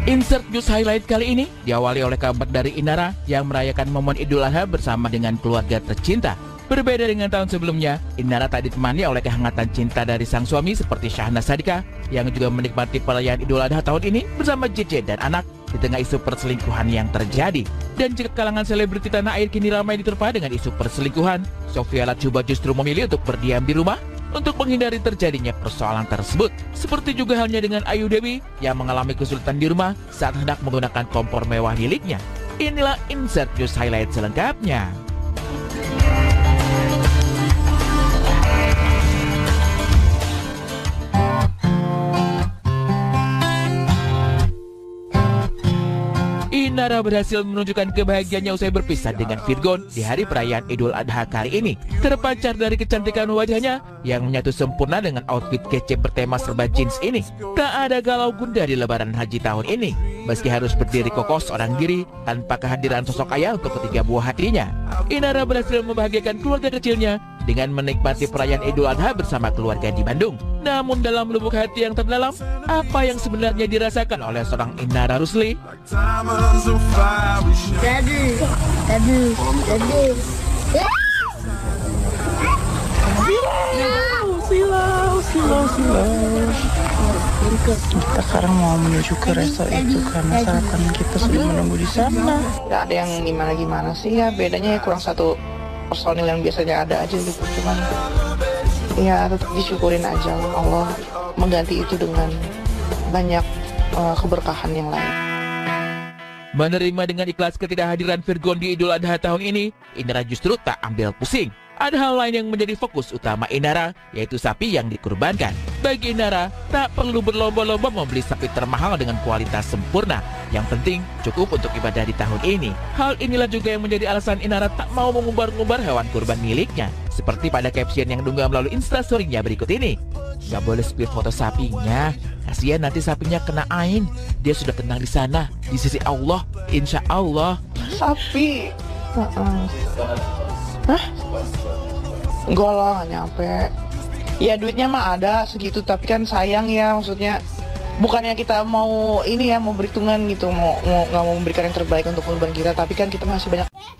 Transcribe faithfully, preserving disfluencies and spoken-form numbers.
Insert news highlight kali ini diawali oleh kabar dari Inara yang merayakan momen Idul Adha bersama dengan keluarga tercinta. Berbeda dengan tahun sebelumnya, Inara tak ditemani oleh kehangatan cinta dari sang suami seperti Syahnaz Sadiqah yang juga menikmati perayaan Idul Adha tahun ini bersama J J dan anak di tengah isu perselingkuhan yang terjadi. Dan jika kalangan selebriti tanah air kini ramai diterpa dengan isu perselingkuhan, Sophia Latjuba justru memilih untuk berdiam di rumah untuk menghindari terjadinya persoalan tersebut. Seperti juga halnya dengan Ayu Dewi yang mengalami kesulitan di rumah saat hendak menggunakan kompor mewah miliknya. Inilah insert news highlight selengkapnya. Inara berhasil menunjukkan kebahagiaannya usai berpisah dengan Virgon di hari perayaan Idul Adha kali ini. Terpancar dari kecantikan wajahnya yang menyatu sempurna dengan outfit kece bertema serba jeans ini. Tak ada galau gundah di lebaran haji tahun ini. Meski harus berdiri kokoh seorang diri tanpa kehadiran sosok ayah untuk ketiga buah hatinya, Inara berhasil membahagiakan keluarga kecilnya dengan menikmati perayaan Idul Adha bersama keluarga di Bandung. Namun dalam lubuk hati yang terdalam, apa yang sebenarnya dirasakan oleh seorang Inara Rusli? Daddy, daddy, daddy. Silau, silau, silau. Kita sekarang mau menuju ke resort itu karena sarapan kita sudah menunggu di sana. Gak ada yang gimana-gimana sih ya, bedanya ya kurang satu personil yang biasanya ada aja gitu. Cuman ya tetap disyukurin aja, Allah mengganti itu dengan banyak uh, keberkahan yang lain. Menerima dengan ikhlas ketidakhadiran Virgon di Idul Adha tahun ini, Inara justru tak ambil pusing. Ada hal lain yang menjadi fokus utama Inara, yaitu sapi yang dikurbankan. Bagi Inara, tak perlu berlomba-lomba membeli sapi termahal dengan kualitas sempurna. Yang penting, cukup untuk ibadah di tahun ini. Hal inilah juga yang menjadi alasan Inara tak mau mengumbar-ngumbar hewan kurban miliknya. Seperti pada caption yang diunggah melalui instastory-nya berikut ini. Gak boleh spill foto sapinya, kasihan nanti sapinya kena ain. Dia sudah tenang di sana, di sisi Allah, insya Allah. Sapi? Uh-uh. Hah? Enggak lah, gak nyampe. Ya duitnya mah ada segitu, tapi kan sayang ya, maksudnya bukannya kita mau ini ya, mau berhitungan gitu, mau, mau gak mau memberikan yang terbaik untuk korban kita, tapi kan kita masih banyak